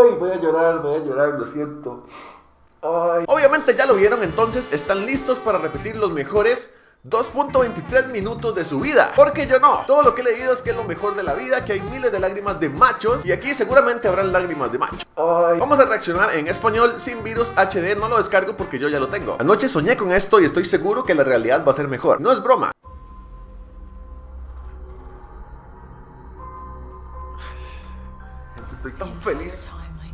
Ay, voy a llorar, lo siento. Ay. Obviamente ya lo vieron, entonces están listos para repetir los mejores 2.23 minutos de su vida. Porque yo no. Todo lo que he leído es que es lo mejor de la vida, que hay miles de lágrimas de machos. Y aquí seguramente habrán lágrimas de macho. Ay. Vamos a reaccionar en español sin virus HD. No lo descargo porque yo ya lo tengo. Anoche soñé con esto y estoy seguro que la realidad va a ser mejor. No es broma. Gente, estoy tan feliz.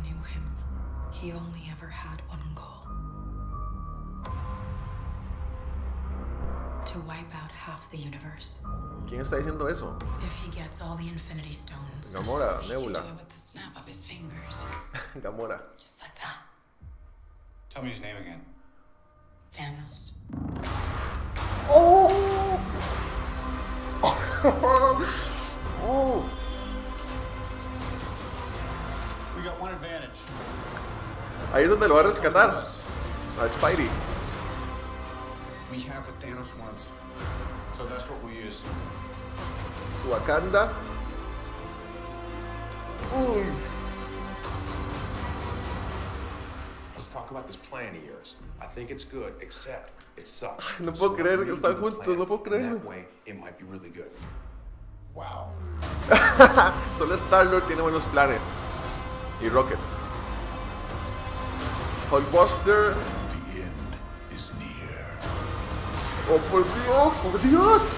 To wipe out half the universe. ¿Quién está diciendo eso? If he gets all the Infinity Stones, Gamora, he Nebula. can do it with the snap of his fingers. Gamora. Just like that. Tell me his name again. Thanos. Oh! Oh! We got one advantage. Ahí es donde lo va a rescatar. A Spidey. We have what Thanos wants, so that's what we use. Wakanda. Uy. Let's talk about this plan of yours. I think it's good, except it sucks. No puedo creer que están juntos, no puedo creerlo. That way, it might be really good. Wow. Solo Star-Lord tiene buenos planes. Y Rocket. Hulkbuster. The end is near. Oh, por Dios, por Dios.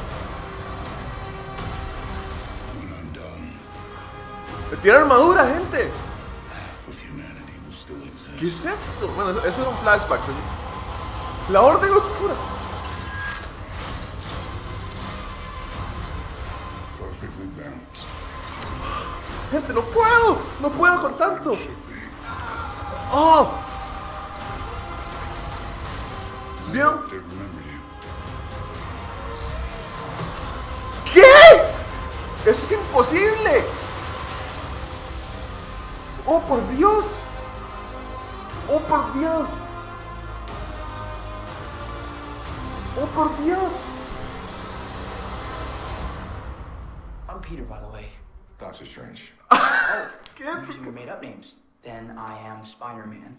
When I'm done, Me tiene armadura, gente. half of humanity will still exist. ¿Qué es esto? Bueno, eso era un flashback. La Orden Oscura. Perfectly balanced. Gente, no puedo. No puedo con tanto. Oh. ¿Vieron? They remember you. ¿Qué? ¡Eso es imposible! ¡Oh, por Dios! ¡Oh, por Dios! ¡Oh, por Dios! I'm Peter, by the way. Doctor Strange. ¿Qué? I'm using your made-up names. Then I am Spider-Man.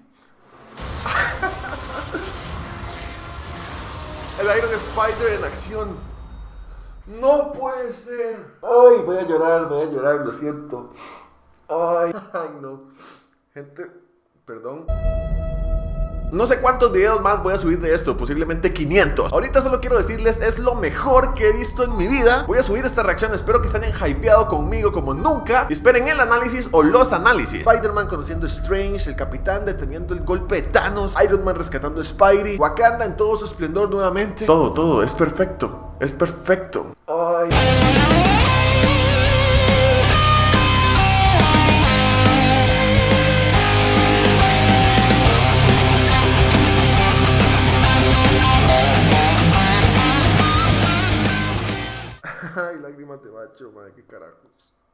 El Iron Spider en acción. No puede ser. Ay, voy a llorar, lo siento. Ay, ay, no. Gente, perdón. No sé cuántos videos más voy a subir de esto, posiblemente 500. Ahorita solo quiero decirles, es lo mejor que he visto en mi vida. Voy a subir esta reacción, espero que estén hypeado conmigo como nunca. Y esperen el análisis o los análisis. Spider-Man conociendo a Strange, el Capitán deteniendo el golpe de Thanos, Iron Man rescatando a Spidey, Wakanda en todo su esplendor nuevamente. Todo, es perfecto, es perfecto. Ay. Ay, lágrimas de macho, madre, qué carajos.